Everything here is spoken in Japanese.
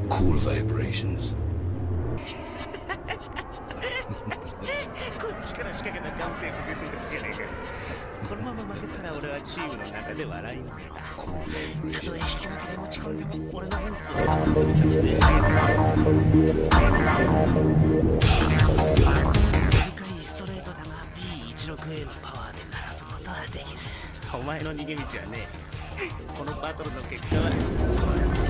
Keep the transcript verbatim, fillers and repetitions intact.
Cool vibrations. こっちから仕掛けたガンペープでするじゃねえか。このまま負けたら俺はチームの中で笑いの目だ。たとえ引き分けで落ち込んでも俺のメンツを守ってみせて。短いストレートだが ビーじゅうろくエー のパワーで並ぶことはできる。お前の逃げ道はねえ。このバトルの結果は